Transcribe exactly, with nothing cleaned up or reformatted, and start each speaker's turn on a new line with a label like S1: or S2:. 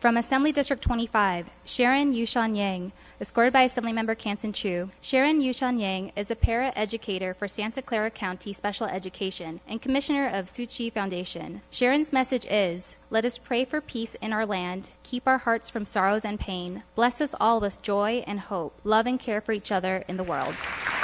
S1: From Assembly District twenty-five, Sharon Yuhsiang, escorted by Assemblymember Kansan Chu. Sharon Yuhsiang is a para-educator for Santa Clara County Special Education and Commissioner of Tzu Chi Foundation. Sharon's message is, let us pray for peace in our land, keep our hearts from sorrows and pain, bless us all with joy and hope, love and care for each other in the world.